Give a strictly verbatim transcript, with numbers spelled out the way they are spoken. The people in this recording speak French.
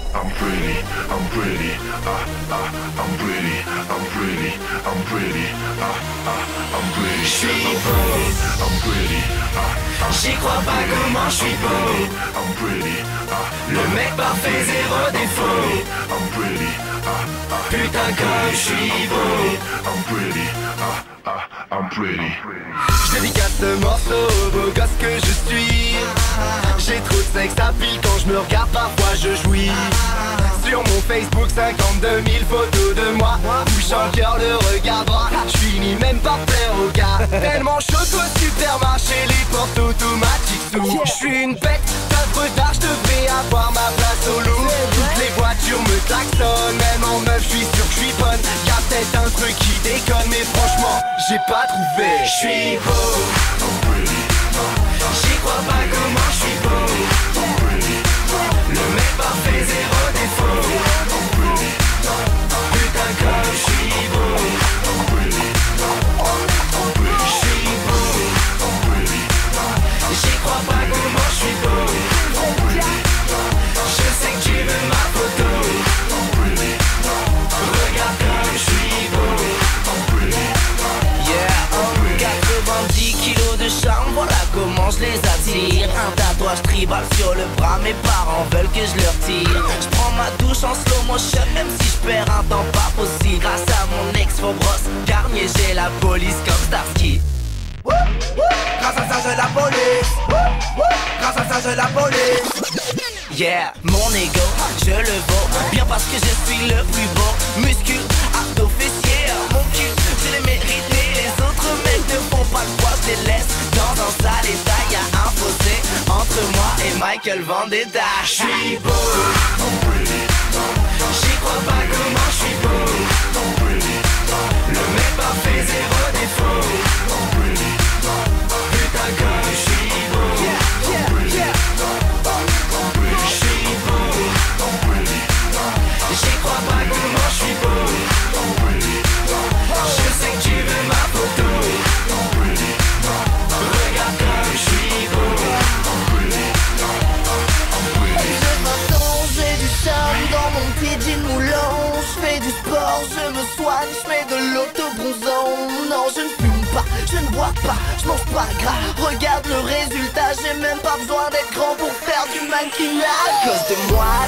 I'm pretty, I'm pretty, ah ah, I'm pretty, I'm pretty, I'm pretty, ah ah, I'm pretty. J'suis I'm beau, pretty, I'm pretty, ah ah. j'y crois pas comment j'suis beau. I'm pretty, ah. Le mec parfait, zéro défaut. I'm pretty, ah ah. Putain comme j'suis beau. I'm pretty, ah ah, I'm pretty. J'dédicace ce morceau au beau gosse que je suis. J'ai trop de sexe à pile quand je me regarde, parfois je jouis. Sur mon Facebook, cinquante-deux mille photos de moi. Bouche en cœur, le regard droit. J'finis même par plaire au gars. Tellement chaud qu'au supermarché, les portes automatiques s'ouvrent. J'suis une bête d'œuvre d'art, j'devais avoir ma place au loup. Toutes les voitures me klaxonnent, même en meuf, j'suis sûr que j'suis bonne. Y'a peut-être un truc qui déconne, mais franchement, j'ai pas trouvé. J'suis beau, j'y crois pas comment j'suis beau. Le mec parfait, zéro défaut. Putain comme j'suis beau. J'suis beau, j'y crois pas comment j'suis beau. Je sais que tu veux ma photo. Regarde comme j'suis beau. Yeah, quatre-vingt-dix kilos de charme, voilà comment je les attire. Un tatouage tribal sur le bras, mes parents veulent que je leur tire. Je prends ma douche en slow motion, même si je perds un temps pas possible. Grâce à mon ex faux brosse, Garnier j'ai la police comme Starsky. Grâce à ça j'ai la police. Grâce à ça j'ai la police. Yeah, mon ego, je le vaux. Bien parce que je suis le plus beau. Muscu, abdos, fessiers, mon cul, je l'ai mérité. Les autres mecs ne font pas le poids, je les laisse dans un sale état. Y'a un fossé entre moi et Michael Vendetta. J'suis beau, j'y crois pas comment j'suis beau. Le mec parfait, zéro défaut. Putain comme j'suis beau. J'suis beau, j'y crois pas comment j'suis beau. Je sais que tu veux ma photo. Regarde comme j'suis beau. J'ai vingt ans, j'ai du charme dans mon petit jean moulant. J'fais du sport, je me soigne, j'mets de l'autobronzant. Non, je ne fume pas, je ne bois pas, je mange pas gras. Regarde le résultat, j'ai même pas besoin d'être grand pour faire du mannequinat. À cause de moi,